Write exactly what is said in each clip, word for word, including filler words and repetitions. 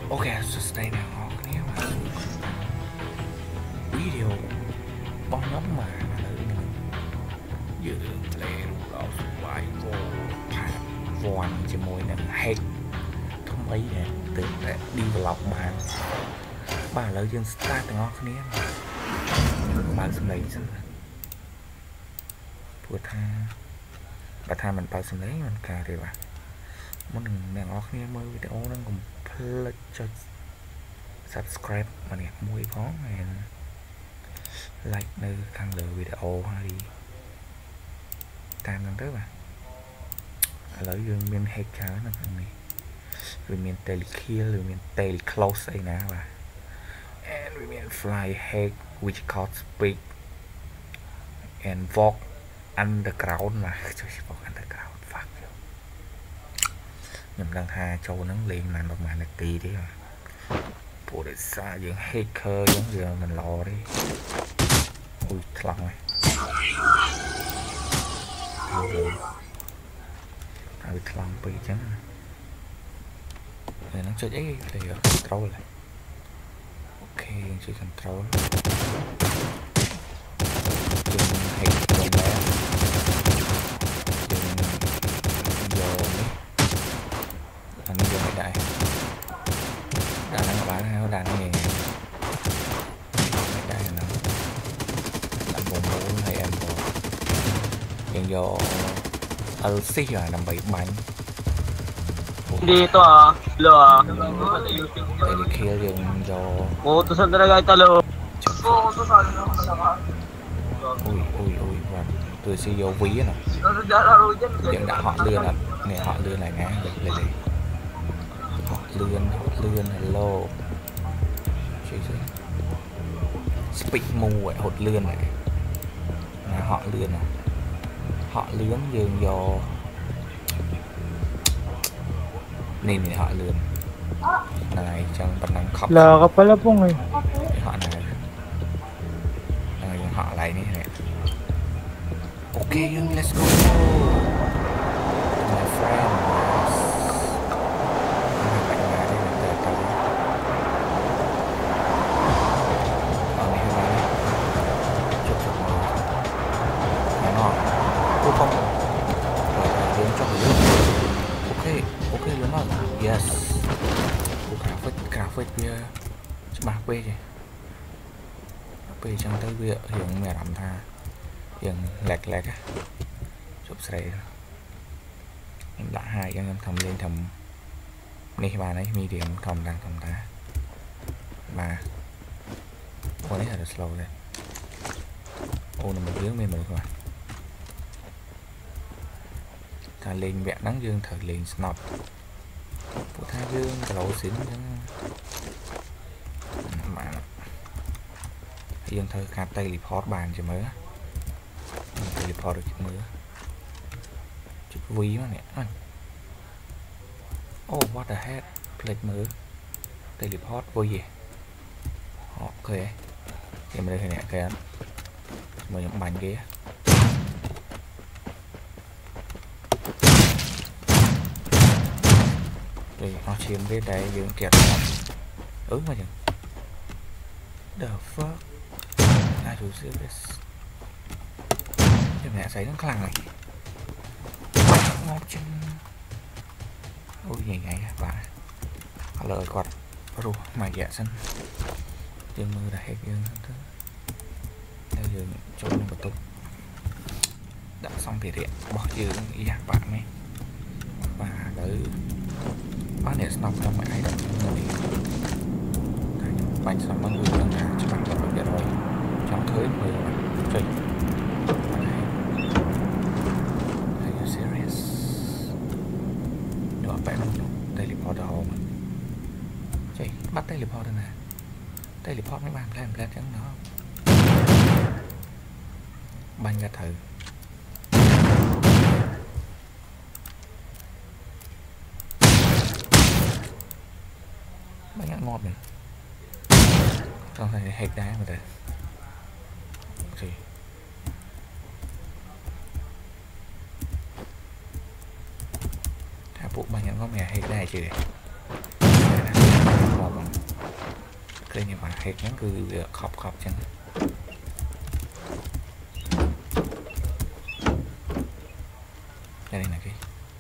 Ok, sustain nào họ cái mà video bóng nhóm mà dự play đủ đó vài vô vòn cho môi nè hay không ấy nè từ để đi vào lọc bạn bà lợi dân start từ ngó cái này bạn xem lấy xem vừa tha bà tha mình bao xem lấy mình cà thì bà muốn đừng mẹ ngó cái mới video nó cũng play cho subscribe mà nè môi có này like nơi khăn lựa video hay đi tam lần tới mà lấy dương miền hay cá nó thằng này rồi miền tây kia rồi miền tây close ấy nè và and we miền fly head which called speak and walk underground mà chơi walk underground fuck you nhầm đang ha châu nắng liền mà một màn tì đấy mà bộ để xa những hacker giống giờ mình lò đi ui lòng này rồi ui lòng bị chắn này nó chơi ấy thì control này ok chơi control dùng hệ dùng bé dùng giờ đấy anh giờ hiện đại đàn nó bán hay đàn này đây là nó làm bộ mũ hay em bộ hiện giờ ở xí là nằm bảy bánh đi to lừa đây là kia dừng cho ô tôi sân đây ta lừa ui ui ui và tôi sẽ vô ví nè hiện đã họ lươn là này họ lươn này nè đây đây họ lươn họ lươn hello speak mu vậy hột lươn này là họ lươn này họ lươn dường vô nên thì họ lươn này trong bản năng khóc là có phải là phong này họ này này họ lại như này ok let's go my friend không rồi đến cho người ok ok lớn rồi yes cà phê cà phê bia bà quê gì quê trong tới bia hiện mẹ làm tha hiện lẹt lẹt á chụp sợi đã hai em thầm lên thầm này bà ấy mi điểm thầm đang thầm ta mà ô đấy là slow đây ô là một tiếng mê mệt rồi ta lên vẹn nắng dương thời lên snap của tha dương lộ xỉn mà dương thời cả tay report bàn cho mới tay report được mới chút ví mà nè oh what the heck plate mới tay report vô gì ok thì mình đây nè cái mới những bàn kia thì nó chiếm cái đây dưỡng kẹt ứng mà chừng the fuck ai chủ sự cái mẹ xảy nó khăn này ngót chân ôi gì ngày bà lời quạt ru mày dạ xanh dương mưa đã hết dương thứ theo dương cho nó tục đã xong thì điện bỏ dương ý dạng bạn ấy và đỡ có thể snap trong mọi ai đặt người bánh xong bằng người đang làm cho bạn được biết rồi trong thới người chơi are you serious đó bạn teleporter home chơi bắt teleporter nè teleport mấy bạn làm ra chẳng đó bánh ra thử bánh ăn ngon này trong này hệt đá mà đây gì thả bộ bánh ăn ngon mẹ hệt đá chứ để đây nhưng mà hết nó cứ khóc khóc chẳng đây là cái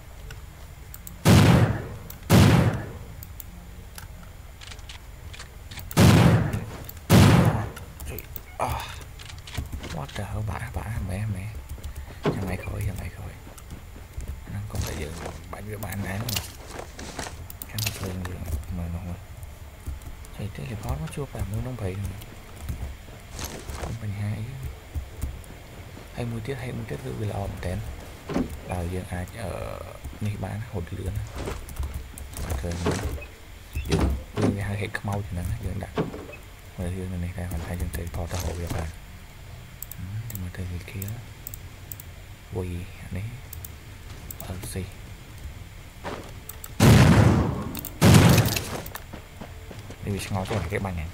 oh, what the hell bả bả mẹ mẹ cho mày khỏi cho mày khỏi nó còn phải dựng bạn với bạn án mà cái mặt lên mà nó thì thế là khó nó chưa phải muốn nông bị không phải hai hay mua tiết hay mua tiết tự là ổn tên là dương ai ở này bán hột lửa rồi dương dương hai hệ mau thì nó dương đặt rồi dương này này hoàn thành dương tới phò tàu hộ việc bạn nhưng mà tới người kia quỳ đấy ở gì đi bị ngó cho cái bánh này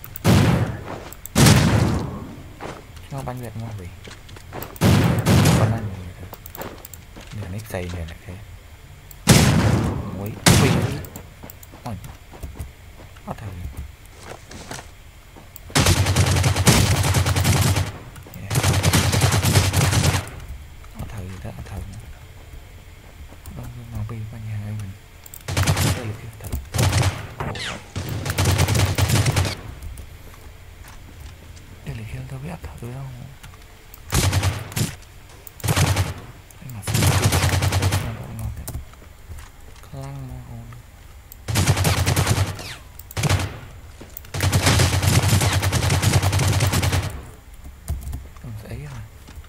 ngó bánh việt ngó gì con ăn nửa nít dày nửa này thế muối quỳ ôi có thằng có thằng gì đó thằng đâu mà bị qua nhà ấy mình đây là cái thật đây là khi tao biết thật rồi không cái mà sao nó nó lăng mà hồn không thấy à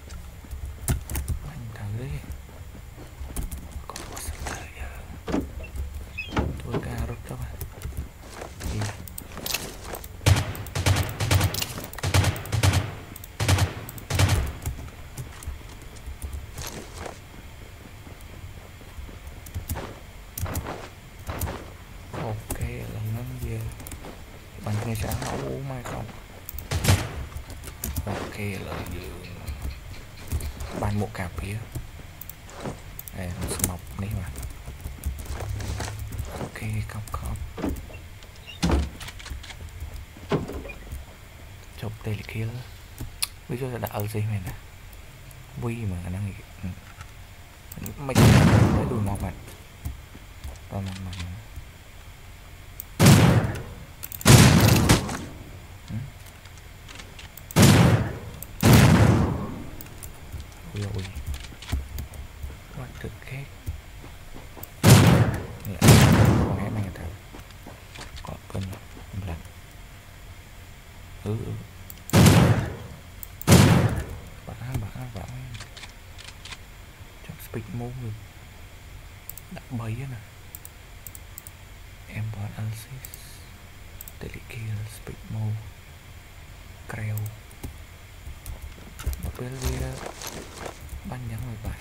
anh thử đi có có sẵn thời giờ tôi ca rút các bạn đi ok là nó về bằng nghe sáng nấu mai không ok là dự ban một cà phê đây mọc này mà ok cọc cọc chụp đây là kia bây giờ đã ở gì mày nè vui mà khả năng mình lấy đùi mọc mặt và mà mà ui what the cake lại con em anh thử có cân một lần ừ ừ bả bả bả trong speak mode được đã bấy nè em bọn Alcis Telekill speak mode creo một bên kia bắn nhắn người bạn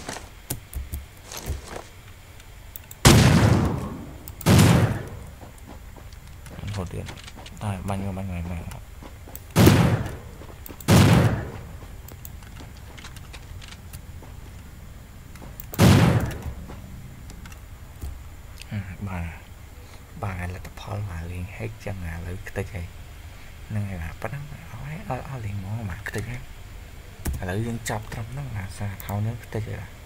hồ điện à bắn người bắn người này bà bà là tập phò mà liền hết chân à lấy cái tay nên là bắt nó ở liền món mà cái tay lấy dân chọc trong nó là sao thao nước cái tay